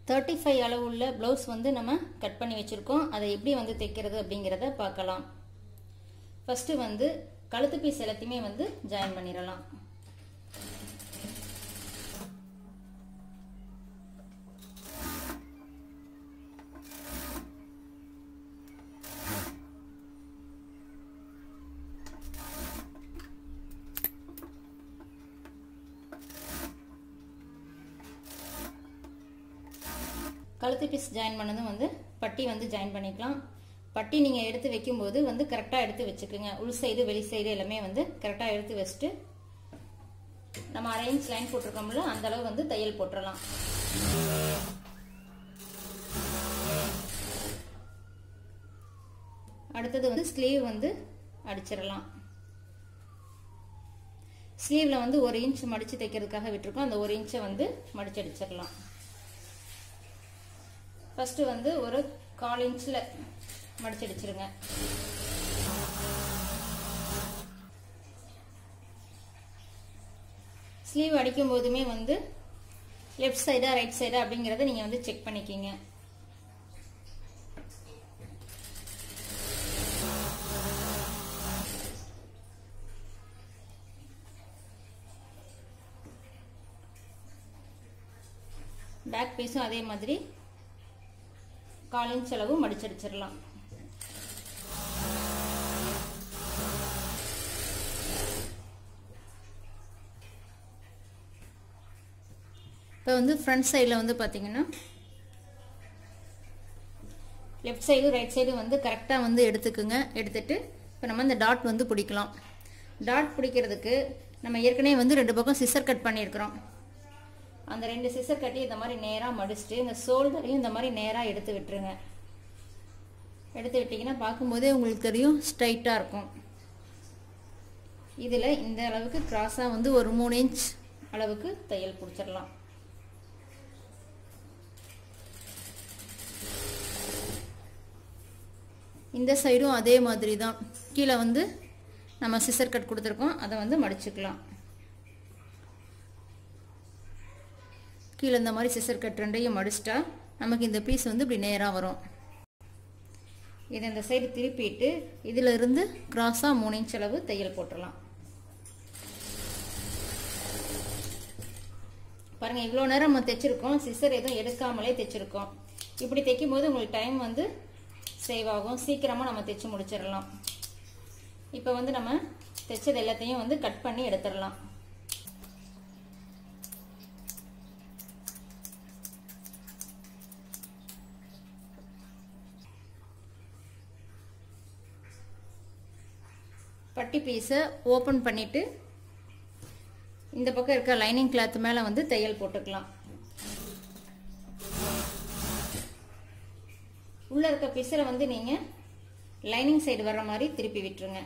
35 அளவு உள்ள ப்ளவுஸ் வந்து நம்ம கட் பண்ணி வச்சிருக்கோம். அதை எப்படி வந்து தைக்கிறது அப்படிங்கறத பார்க்கலாம். ஃபர்ஸ்ட் வந்து கழுத்து பீஸ் எல்லாத்தையுமே வந்து ஜாயின் பண்ணிரலாம். கழுத்து பீஸ் ஜாயின் பண்ணதும் வந்து பட்டி வந்து ஜாயின் பண்ணிக்கலாம். பட்டி நீங்கள் எடுத்து வைக்கும்போது வந்து கரெக்டாக எடுத்து வச்சுக்கோங்க. உள் சைடு வெளி சைடு எல்லாமே வந்து கரெக்டாக எடுத்து வச்சுட்டு நம்ம 1/2 இன்ச் லைன் போட்டிருக்கோம்ல அந்த அளவு வந்து தையல் போட்டுடலாம். அடுத்தது வந்து ஸ்லீவ் வந்து அடிச்சிடலாம். ஸ்லீவ்ல வந்து 1 இன்ச் மடிச்சு தைக்கிறதுக்காக விட்டுருக்கோம். அந்த 1 இன்ச்சை வந்து மடிச்சு அடிச்சிடலாம். ஃபர்ஸ்ட் வந்து ஒரு 1/4 இன்ச்ல மடிச்சு அடிச்சிருங்க. ஸ்லீவ் அடிக்கும் போதுமே வந்து லெஃப்ட் சைடா ரைட் சைடா அப்படிங்கறத நீங்க வந்து செக் பண்ணிக்கீங்க. பேக் பீஸும் அதே மாதிரி 1/4 இன்ச் அளவு மடிச்சடிச்சிடலாம். இப்போ வந்து ஃப்ரண்ட் சைடில் வந்து பார்த்தீங்கன்னா லெஃப்ட் சைடு ரைட் சைடு வந்து கரெக்டாக வந்து எடுத்துக்குங்க. எடுத்துட்டு இப்போ நம்ம இந்த டாட் வந்து பிடிக்கலாம். டாட் பிடிக்கிறதுக்கு நம்ம ஏற்கனவே வந்து 2 பக்கம் சிசர் கட் பண்ணியிருக்கிறோம். அந்த 2 சிசர் கட்டி இந்த மாதிரி நேராக மடிச்சுட்டு இந்த ஷோல்டரையும் இந்த மாதிரி நேராக எடுத்து விட்டுருங்க. எடுத்து விட்டீங்கன்னா பார்க்கும்போதே உங்களுக்கு தெரியும் ஸ்ட்ரைட்டாக இருக்கும். இதில் இந்த அளவுக்கு கிராஸாக வந்து ஒரு 3 இன்ச் அளவுக்கு தையல் பிடிச்சிடலாம். இந்த சைடும் அதே மாதிரி தான். கீழே வந்து நம்ம சிசர் கட் கொடுத்துருக்கோம், அதை வந்து மடிச்சுக்கலாம். கீழே இந்த மாதிரி சிசர் கட் 2ஐயும் மடிச்சிட்டா நமக்கு இந்த பீஸ் வந்து இப்படி நேராக வரும். இதை இந்த சைடு திருப்பிட்டு இதில் இருந்து கிராஸாக 3 இன்ச் அளவு தையல் போட்டுடலாம். பாருங்கள், இவ்வளோ நேரம் நம்ம தைச்சிருக்கோம், சிசர் எதுவும் எடுக்காமலே தைச்சிருக்கோம். இப்படி தைக்கும் போது உங்களுக்கு டைம் வந்து சேவ் ஆகும். சீக்கிரமாக நம்ம தைச்சு முடிச்சிடலாம். இப்போ வந்து நம்ம தைச்சது எல்லாத்தையும் வந்து கட் பண்ணி எடுத்துடலாம். பட்டி பீஸை ஓப்பன் பண்ணிட்டு இந்த பக்கம் இருக்க லைனிங் கிளாத் மேலே வந்து தையல் போட்டுக்கலாம். உள்ள இருக்க பீஸில் வந்து நீங்க லைனிங் சைடு வர்ற மாதிரி திருப்பி விட்டுருங்க.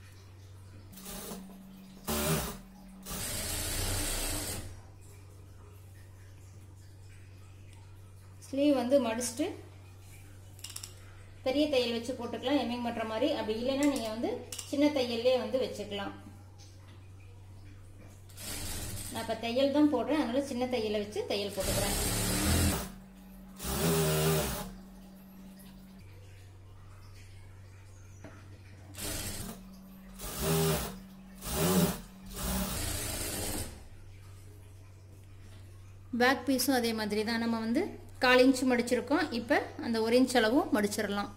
ஸ்லீவ் வந்து மடிச்சுட்டு பெரிய தையல் வச்சு போட்டுக்கலாம், எம்மிங் பண்ற மாதிரி. அப்படி இல்லைன்னா நீங்க வந்து சின்ன தையல்லே வந்து வச்சுக்கலாம். நான் இப்ப தையல் தான் போடுறேன், அதனால சின்ன தையலை வச்சு தையல் போட்டுக்கிறேன். பேக் பீஸும் அதே மாதிரி தான். நம்ம வந்து 1/4 இன்ச் மடிச்சிருக்கோம். இப்போ அந்த 1 இன்ச் அளவும் மடிச்சிடலாம்.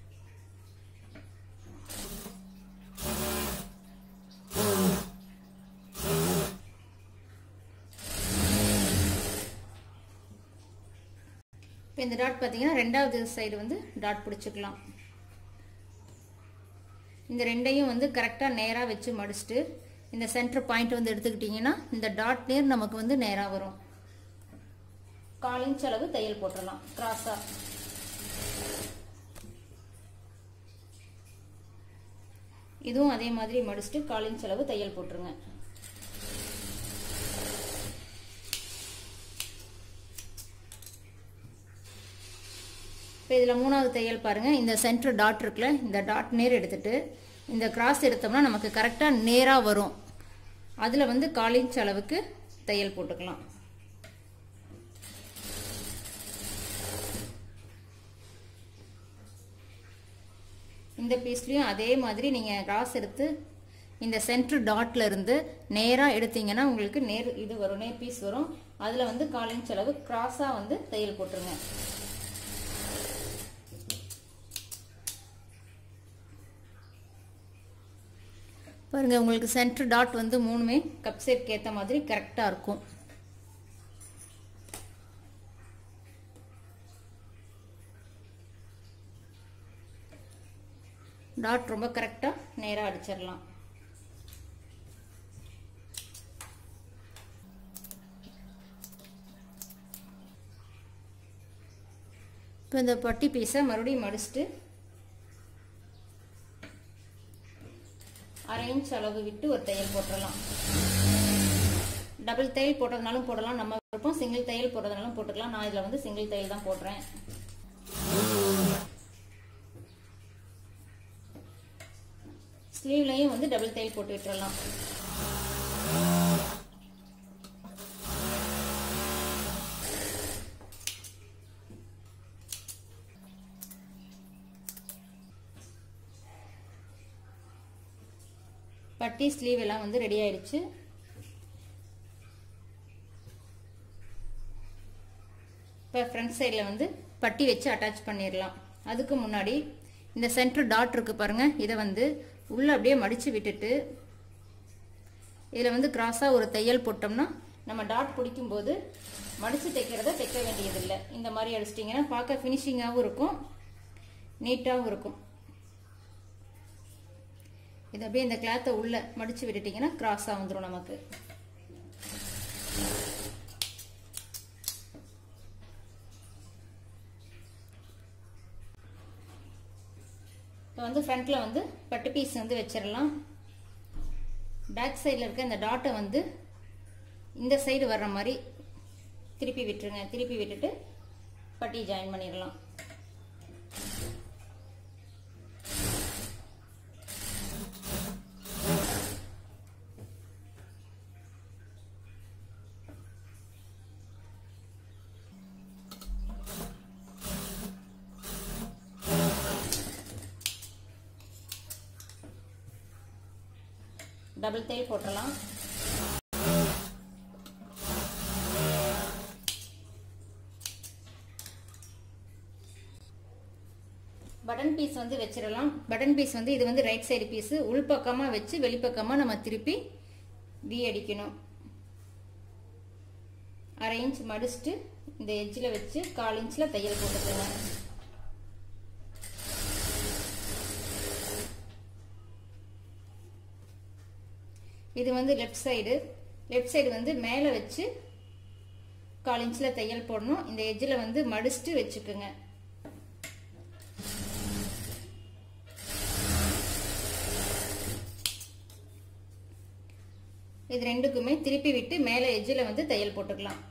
இப்போ இந்த டாட் பார்த்தீங்கன்னா 2வது சைடு வந்து டாட் பிடிச்சிக்கலாம். இந்த 2ஐயும் வந்து கரெக்டாக நேராக வச்சு மடிச்சுட்டு இந்த சென்டர் பாயிண்ட் வந்து எடுத்துக்கிட்டிங்கன்னா இந்த டாட் நேர் நமக்கு வந்து நேராக வரும். 1/4 இன்ச் அளவு தையல் போட்டுடலாம் கிராஸா. இதுவும் அதே மாதிரி மடிச்சுட்டு 1/4 இன்ச் அளவு தையல் போட்டுருங்க. இப்போ இதில் 3வது தையல் பாருங்க, இந்த சென்டர் டாட் இருக்குல்ல, இந்த டாட் நேர் எடுத்துட்டு இந்த கிராஸ் எடுத்தோம்னா நமக்கு கரெக்டாக நேராக வரும். அதில் வந்து 1/4 இன்ச் அளவுக்கு தையல் போட்டுக்கலாம். இந்த பீஸ்லயும் அதே மாதிரி நீங்க கிராஸ் எடுத்து இந்த சென்டர் டாட்ல இருந்து நேரா எடுத்தீங்கன்னா உங்களுக்கு நேர் இது வரும், நேர் பீஸ் வரும். அதுல வந்து 1/4 இன்ச் அளவு கிராஸா வந்து தையல் போட்டுருங்க. பாருங்க உங்களுக்கு சென்டர் டாட் வந்து மூணுமே கப் ஷேப்க்கு ஏற்ற மாதிரி கரெக்டா இருக்கும். டாட் ரொம்ப கரெக்டா நேரா அடிச்சிடலாம். இப்போ இந்த பட்டி பீஸை மறுபடியும் மடிச்சுட்டு 1/2 இன்ச் அளவு விட்டு ஒரு தையல் போட்டுடலாம். டபுள் தையல் போட்டதுனாலும் போடலாம், நம்ம விருப்பம். சிங்கிள் தையல் போட்டதுனாலும் போட்டுக்கலாம். நான் இதில் வந்து சிங்கிள் தையல் தான் போடுறேன். ஸ்லீவ்லையும் வந்து டபுள் தையல் போட்டு விட்டுறலாம். பட்டி ஸ்லீவ் எல்லாம் வந்து ரெடி ஆயிடுச்சு. இப்போ ஃப்ரண்ட் சைடில் வந்து பட்டி வச்சு அட்டாச் பண்ணிடலாம். அதுக்கு முன்னாடி இந்த சென்டர் டாட் இருக்கு பாருங்க, இதை வந்து உள்ள அப்படியே மடிச்சு விட்டுட்டு இதில் வந்து கிராஸாக ஒரு தையல் போட்டோம்னா நம்ம டாட் பிடிக்கும் போது மடிச்சு தைக்கிறத தைக்க வேண்டியதில்லை. இந்த மாதிரி அடிச்சிட்டிங்கன்னா பார்க்க ஃபினிஷிங்காகவும் இருக்கும், நீட்டாகவும் இருக்கும். இது அப்படியே இந்த கிளாத்தை உள்ள மடிச்சு விட்டுட்டீங்கன்னா கிராஸா வந்துடும் நமக்கு. இப்போ வந்து ஃப்ரண்ட்ல வந்து பட்டு பீஸ் வந்து வச்சிடலாம். பேக் சைடில் இருக்க இந்த டாட்டை வந்து இந்த சைடு வர்ற மாதிரி திருப்பி விட்டுருங்க. திருப்பி விட்டுட்டு பட்டி ஜாயின் பண்ணிடலாம். டபுள் தையல் போட்டுடலாம். பட்டன் பீஸ் வந்து வச்சிடலாம். பட்டன் பீஸ் வந்து இது வந்து ரைட் சைடு பீஸ், உள்பக்கமா வச்சு வெளிப்பக்கமா நம்ம திருப்பி வி அடிக்கணும். 1/2 இன்ச் மடிச்சுட்டு இந்த எட்ஜில் வச்சு 1/4 இன்ச்ல தையல் போட்டுக்கோங்க. இது வந்து லெஃப்ட் சைடு வந்து மேலே வச்சு 1/4 இன்ச்ல தையல் போடணும். இந்த எட்ஜில் வந்து மடிச்சுட்டு வச்சுக்கோங்க. இது ரெண்டுக்குமே திருப்பி விட்டு மேலே எட்ஜில் வந்து தையல் போட்டுக்கலாம்.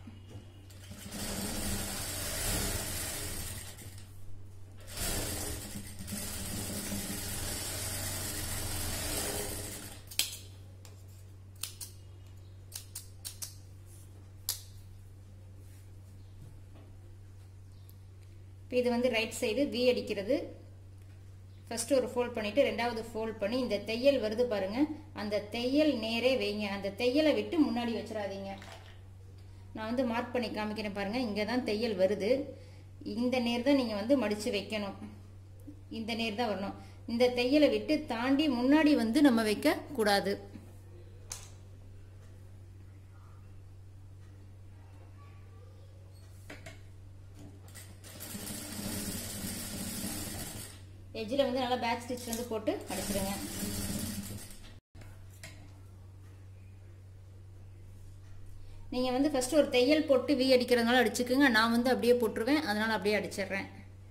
இது வந்து ரைட் சைடு வி அடிக்கிறது. ஃபர்ஸ்ட் ஒரு ஃபோல்ட் பண்ணிட்டு ரெண்டாவது ஃபோல்ட் பண்ணி இந்த தையல் வருது பாருங்க, அந்த தையல் நேரே வைங்க. அந்த தையலை விட்டு முன்னாடி வச்சிடாதீங்க. நான் வந்து மார்க் பண்ணி காமிக்கிறேன் பாருங்க. இங்கே தான் தையல் வருது. இந்த நேர் தான் நீங்க வந்து மடிச்சு வைக்கணும். இந்த நேர் தான் வரணும். இந்த தையலை விட்டு தாண்டி முன்னாடி வந்து நம்ம வைக்க கூடாது. எட்ஜில் வந்து நல்லா பேக் ஸ்டிச் வந்து போட்டு அடிச்சிடுங்க. நீங்க வந்து ஃபர்ஸ்ட் ஒரு தையல் போட்டு வி அடிக்கிறதுனால அடிச்சுக்குங்க. நான் வந்து அப்படியே போட்டுருவேன், அதனால அப்படியே அடிச்சிடுறேன்.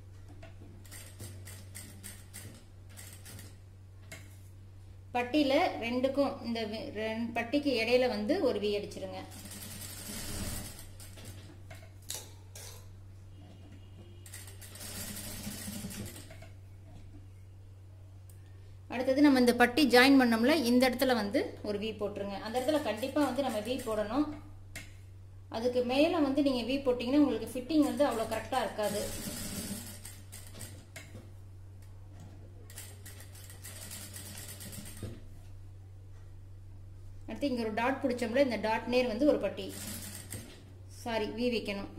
பட்டியில ரெண்டுக்கும் இந்த பட்டிக்கு இடையில வந்து ஒரு வி அடிச்சிருங்க. அடுத்தது நம்ம இந்த பட்டி ஜாயின் பண்ணோம்ல, இந்த இடத்துல வந்து ஒரு வி போட்டுருங்க. அந்த இடத்துல கண்டிப்பா வந்து நம்ம வி போடணும். அதுக்கு மேல வந்து நீங்க வி போட்டீங்கன்னா உங்களுக்கு ஃபிட்டிங் வந்து அவ்வளவு கரெக்டா இருக்காது. அடுத்து இங்கே ஒரு டாட் பிடிச்சோம்ல, இந்த டாட் நேர் வந்து ஒரு பட்டி, சாரி வி வைக்கணும்.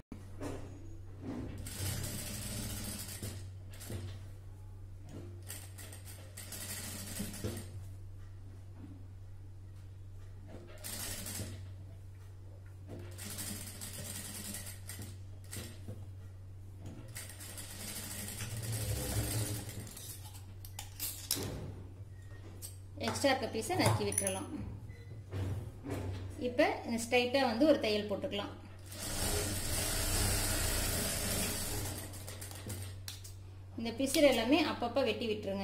எக்ஸ்ட்ரா இருக்க பீஸை நறுக்கி விட்டுறலாம். இப்போ ஸ்ட்ரைட்டாக வந்து ஒரு தையல் போட்டுக்கலாம். இந்த பிசிறு எல்லாமே அப்பப்போ வெட்டி விட்டுருங்க.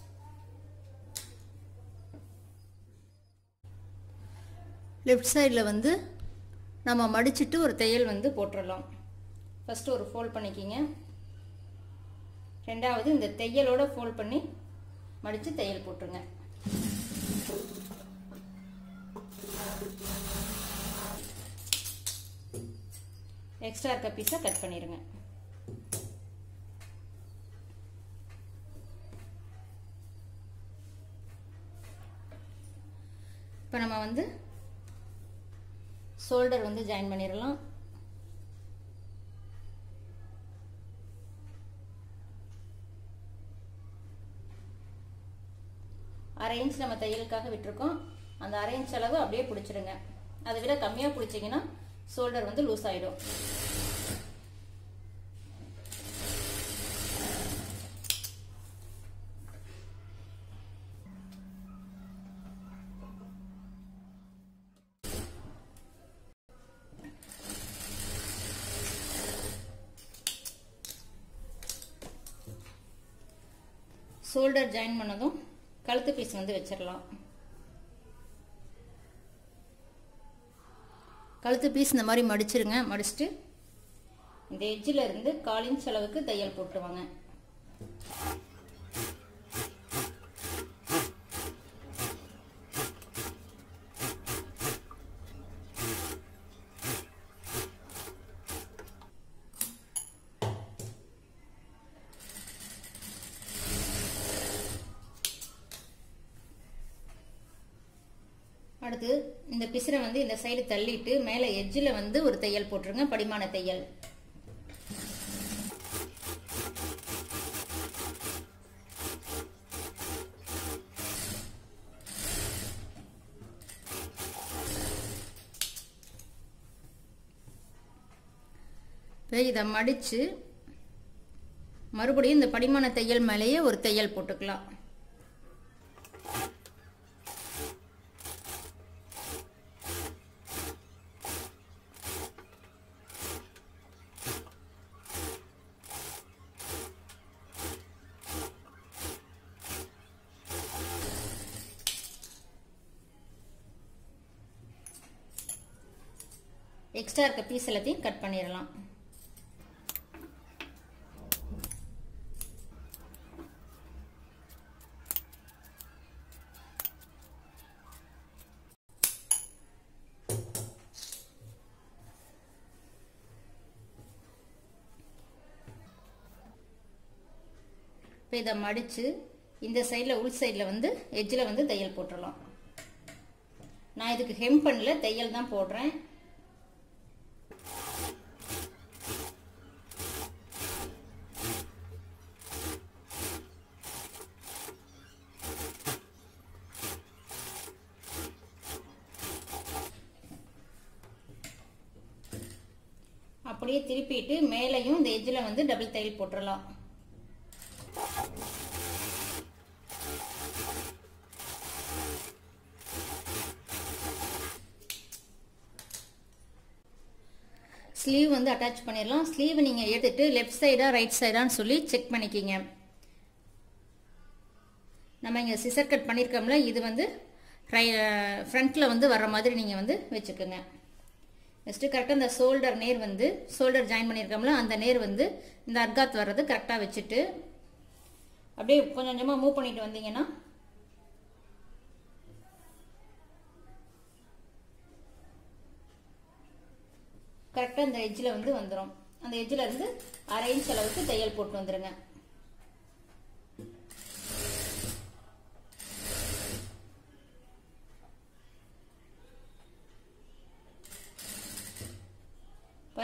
லெஃப்ட் சைடில் வந்து நம்ம மடிச்சிட்டு ஒரு தையல் வந்து போட்டுடலாம். ஃபஸ்ட்டு ஒரு ஃபோல்ட் பண்ணிக்கிங்க. ரெண்டாவது இந்த தையலோட ஃபோல்ட் பண்ணி மடித்து தையல் போட்டுருங்க. எக்ஸ்ட்ரா இருக்க பீஸை கட் பண்ணிடுங்க. இப்போ நம்ம வந்து ஷோல்டர் வந்து ஜாயின் பண்ணிடலாம். அரை இன்ச் நம்ம தையலுக்காக விட்டுருக்கோம். அந்த அரை இன்ச் அளவு அப்படியே பிடிச்சிடுங்க. அதை விட கம்மியாக பிடிச்சிங்கன்னா ஷோல்டர் வந்து லூஸ் ஆகிடும். ஷோல்டர் ஜாயின் பண்ணதும் கழுத்து பீஸ் வந்து வச்சிடலாம். கழுத்து பீஸ் இந்த மாதிரி மடிச்சிருங்க. மடிச்சுட்டு இந்த எட்ஜில் இருந்து 1/4 இன்ச் அளவுக்கு தையல் போட்டுருவாங்க. அடுத்து இந்த பிசிறை வந்து இந்த சைடு தள்ளிட்டு மேலே எட்ஜில் வந்து ஒரு தையல் போட்டுருங்க, படிமான தையல். இதை மடிச்சு மறுபடியும் இந்த படிமான தையல் மேலேயே ஒரு தையல் போட்டுக்கலாம். எக்ஸ்ட்ரா இருக்க பீஸ் எல்லாத்தையும் கட் பண்ணிடலாம். இப்போ இதை மடித்து இந்த சைடில் உள் சைடில் வந்து எட்ஜில் வந்து தையல் போட்டுடலாம். நான் இதுக்கு ஹெம் பண்ணல, தையல் தான் போடுறேன். அப்படியே திருப்பிட்டு மேலையும் இந்த எட்ஜில் வந்து டபுள் தையல் போட்டுடலாம். ஸ்லீவ் வந்து அட்டாச் பண்ணிடலாம். ஸ்லீவ் நீங்கள் எடுத்துட்டு லெஃப்ட் சைடா ரைட் சைடான்னு சொல்லி செக் பண்ணிக்கிங்க. நம்ம இங்கே சிசர் கட் பண்ணியிருக்கோம்ல, இது வந்து ஃப்ரண்ட்டில் வந்து வர்ற மாதிரி நீங்கள் வந்து வச்சுக்கோங்க. நெக்ஸ்ட்டு கரெக்டாக இந்த ஷோல்டர் நேர் வந்து ஷோல்டர் ஜாயின் பண்ணியிருக்கோம்ல, அந்த நேர் வந்து இந்த அர்காத் வர்றது கரெக்டாக வச்சுட்டு அப்படியே கொஞ்சம் கொஞ்சமாக மூவ் பண்ணிட்டு வந்தீங்கன்னா கரெக்டாக இந்த எட்ஜில் வந்து வந்துடும். அந்த எட்ஜில் இருந்து அரை இன்ச் அளவுக்கு தையல் போட்டு வந்துடுங்க.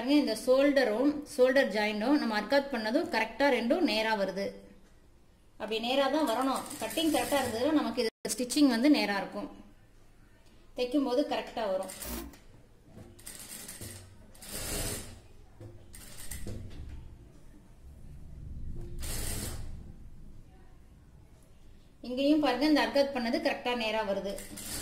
பாருங்க இந்த ஷோல்டர் ஜாயிண்டும் நம்ம அர்காத் பண்ணதும் கரெக்டா ரெண்டும் நேரா வருது. அப்படி நேரா தான் வரணும். கட்டிங் கரெக்டா இருந்ததுன்னா நமக்கு இது ஸ்டிச்சிங் வந்து நேரா இருக்கும். தைக்கும் போது கரெக்டா வரும். இங்கேயும் பாருங்க இந்த அர்காத் பண்ணது கரெக்டா நேரா வருது.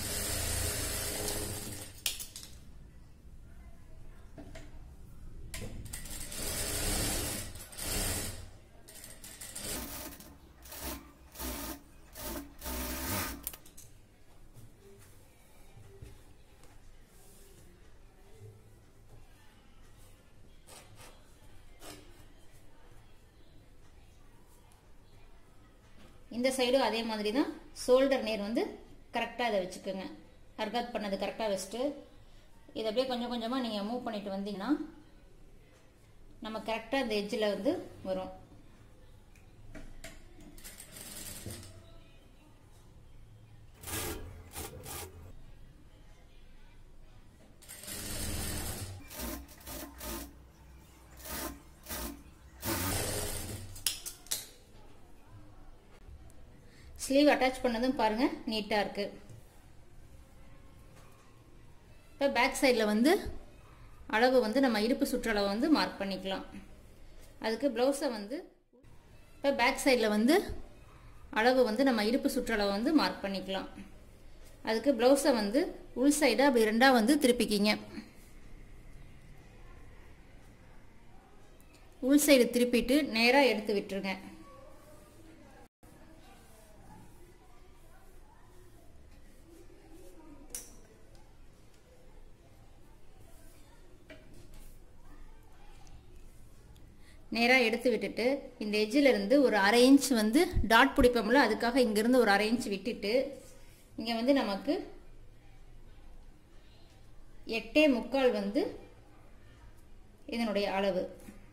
இந்த சைடும் அதே மாதிரி தான் ஷோல்டர் நேர் வந்து கரெக்டாக இதை வச்சுக்கோங்க. அர்காத் பண்ணது கரெக்டாக வச்சுட்டு இதை அப்படியே கொஞ்சம் கொஞ்சமாக நீங்கள் மூவ் பண்ணிட்டு வந்தீங்கன்னா நம்ம கரெக்டாக இந்த எட்ஜில் வந்து வரும். ஸ்லீவ் அட்டாச் பண்ணதும் பாருங்க நீட்டா இருக்கு. இப்போ பேக் சைடில் வந்து அளவு வந்து நம்ம இடுப்பு சுற்றளவை வந்து மார்க் பண்ணிக்கலாம். அதுக்கு ப்ளவுஸை வந்து இப்போ பேக் சைடில் வந்து அளவு வந்து நம்ம இடுப்பு சுற்றளவை வந்து மார்க் பண்ணிக்கலாம். அதுக்கு ப்ளவுஸை வந்து உள் சைடாக அப்படி ரெண்டாக வந்து திருப்பிக்கிங்க. உள் சைடு திருப்பிட்டு நேராக எடுத்து விட்டுருங்க. நேராக எடுத்து விட்டுட்டு இந்த எட்ஜில் இருந்து ஒரு அரை இன்ச் வந்து டாட் பிடிப்போம்ல, அதுக்காக இங்கேருந்து ஒரு அரை இன்ச் விட்டுட்டு இங்கே வந்து நமக்கு 8.25 வந்து இதனுடைய அளவு.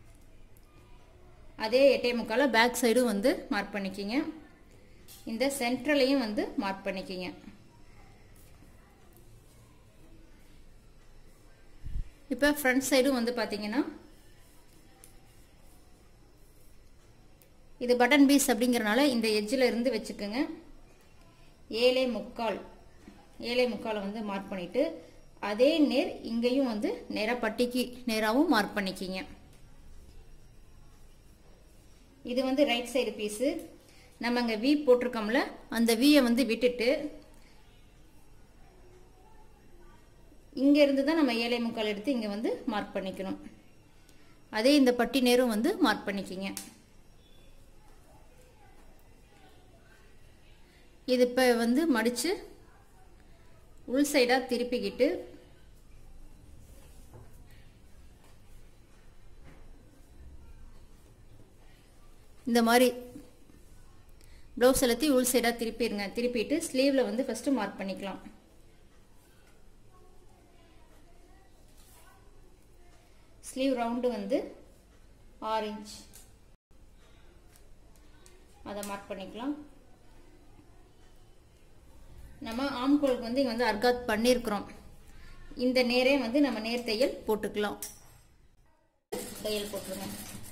அதே 8.25 பேக் சைடும் வந்து மார்க் பண்ணிக்கிங்க. இந்த சென்ட்ரலையும் வந்து மார்க் பண்ணிக்கிங்க. இப்போ ஃப்ரண்ட் சைடும் வந்து பார்த்தீங்கன்னா இது பட்டன் பீஸ் அப்படிங்கறனால இந்த எட்ஜில் இருந்து வச்சுக்கோங்க. 7.25 வந்து மார்க் பண்ணிட்டு அதே நேர் இங்கேயும் வந்து நேரா பட்டிக்கு நேராவும் மார்க் பண்ணிக்கிங்க. இது வந்து ரைட் சைடு பீஸு. நம்ம அங்கே வி போட்டிருக்கோம்ல, அந்த வியை வந்து விட்டுட்டு இங்க இருந்து தான் நம்ம 7.25 எடுத்து இங்க வந்து மார்க் பண்ணிக்கணும். அதே இந்த பட்டி நேரும் வந்து மார்க் பண்ணிக்கிங்க. இது இப்போ வந்து மடிச்சு உள் சைடாக திருப்பிக்கிட்டு இந்த மாதிரி ப்ளவுஸ் எல்லாத்தையும் உள் சைடாக திருப்பிடுங்க. திருப்பிட்டு ஸ்லீவில் வந்து ஃபஸ்ட்டு மார்க் பண்ணிக்கலாம். ஸ்லீவ் ரவுண்டு வந்து 6 இன்ச் அதை மார்க் பண்ணிக்கலாம். நம்ம ஆம்கோலுக்கு வந்து இங்கே வந்து அர்காத் பண்ணியிருக்கிறோம். இந்த நேரே வந்து நம்ம நேர் தையல் போட்டுக்கலாம். தையல் போட்டுருங்க.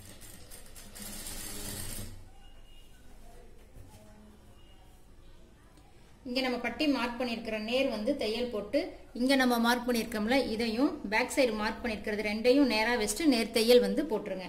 இங்கே நம்ம பட்டி மார்க் பண்ணியிருக்கிற நேர் வந்து தையல் போட்டு இங்கே நம்ம மார்க் பண்ணியிருக்கோம்ல, இதையும் பேக் சைடு மார்க் பண்ணியிருக்கிறது ரெண்டையும் நேராக வச்சுட்டு நேர் தையல் வந்து போட்டுருங்க.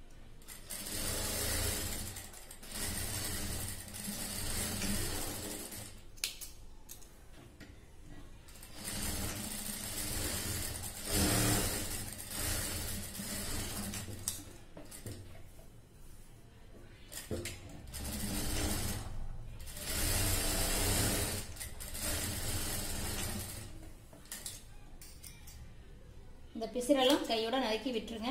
இந்த பிசிறெல்லாம் கையோட நறுக்கி விட்டுருங்க.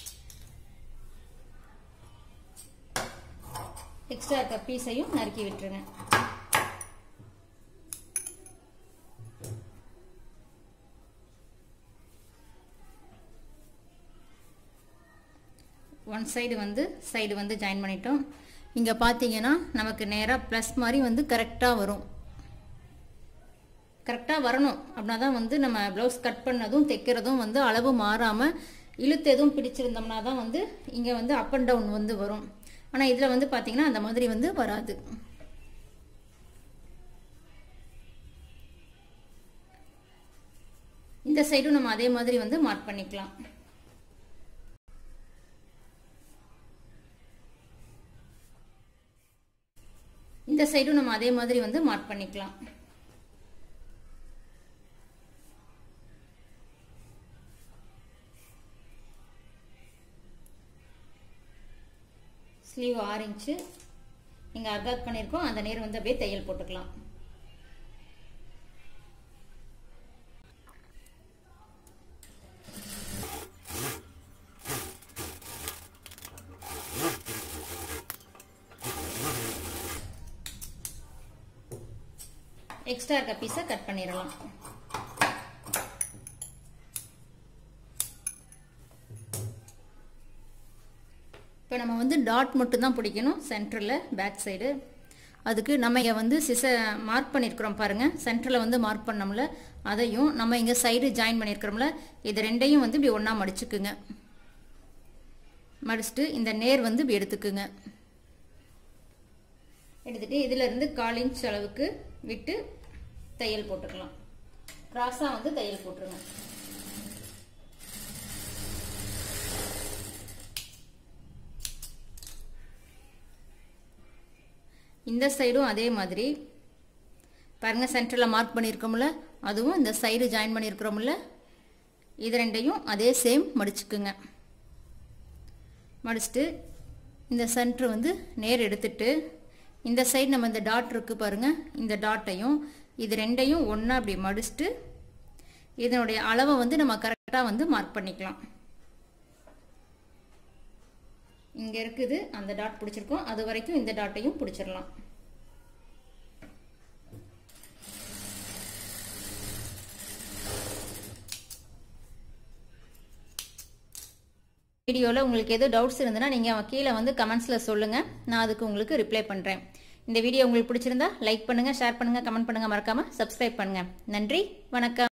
எக்ஸ்ட்ரா இருக்க பீஸையும் நறுக்கி விட்டுருங்க. ஒன் சைடு வந்து ஜாயின் பண்ணிட்டோம். இங்கே பார்த்தீங்கன்னா நமக்கு நேராக ப்ளஸ் மாதிரி வந்து கரெக்டாக வரும். கரெக்டாக வரணும். அப்படின்னா தான் வந்து நம்ம ப்ளவுஸ் கட் பண்ணதும் தைக்கிறதும் வந்து அளவு மாறாமல் இழுத்து எதுவும் பிடிச்சிருந்தோம்னா தான் வந்து இங்கே வந்து அப் அண்ட் டவுன் வந்து வரும். ஆனால் இதில் வந்து பார்த்தீங்கன்னா அந்த மாதிரி வந்து வராது. இந்த சைடும் நம்ம அதே மாதிரி வந்து மார்க் பண்ணிக்கலாம். இந்த சைடும் நம்ம அதே மாதிரி வந்து மார்க் பண்ணிக்கலாம். ஸ்லீவ் 6 இன்ச்சு இங்கே அர்காத் பண்ணியிருக்கோம். அந்த நேர் வந்து அப்படியே தையல் போட்டுக்கலாம். எக்ஸ்ட்ரா இருக்க பீஸை கட் பண்ணிடலாம். இப்போ நம்ம வந்து டாட் மட்டும் தான் பிடிக்கணும் சென்டரில் பேக் சைடு. அதுக்கு நம்ம இங்கே வந்து மார்க் பண்ணியிருக்கிறோம் பாருங்கள். சென்டரில் வந்து மார்க் பண்ணோம்ல, அதையும் நம்ம இங்கே சைடு ஜாயின் பண்ணியிருக்கிறோம்ல, இது ரெண்டையும் வந்து இப்படி ஒன்றா மடிச்சுக்குங்க. மடிச்சுட்டு இந்த நேர் வந்து இப்படி எடுத்துக்குங்க. எடுத்துட்டு இதிலிருந்து 1/4 இன்ச் அளவுக்கு விட்டு தையல் போட்டுக்கலாம். கிராஸாக வந்து தையல் போட்டுருங்க. இந்த சைடும் அதே மாதிரி பாருங்க, சென்டரில் மார்க் பண்ணியிருக்கோம்ல, அதுவும் இந்த சைடு ஜாயின் பண்ணியிருக்கிறோம்ல, இது ரெண்டையும் அதே சேம் மடிச்சுக்குங்க. மடிச்சுட்டு இந்த சென்டர் வந்து நேர் எடுத்துட்டு இந்த சைடு நம்ம இந்த டாட் இருக்கு பாருங்க, இந்த டாட்டையும் இது ரெண்டையும் ஒன்றா அப்படி மடிச்சுட்டு இதனுடைய அளவை வந்து நம்ம கரெக்டாக வந்து மார்க் பண்ணிக்கலாம். இங்கே இருக்குது அந்த டாட் பிடிச்சிருக்கோம், அது வரைக்கும் இந்த டாட்டையும் பிடிச்சிடலாம். வீடியோவில் உங்களுக்கு எதுவும் டவுட்ஸ் இருந்ததுன்னா நீங்கள் கீழே வந்து கமெண்ட்ஸில் சொல்லுங்கள், நான் அதுக்கு உங்களுக்கு ரிப்ளை பண்ணுறேன். இந்த வீடியோ உங்களுக்கு பிடிச்சிருந்தா லைக் பண்ணுங்கள், ஷேர் பண்ணுங்கள், கமெண்ட் பண்ணுங்கள், மறக்காமல் சப்ஸ்கிரைப் பண்ணுங்கள். நன்றி, வணக்கம்.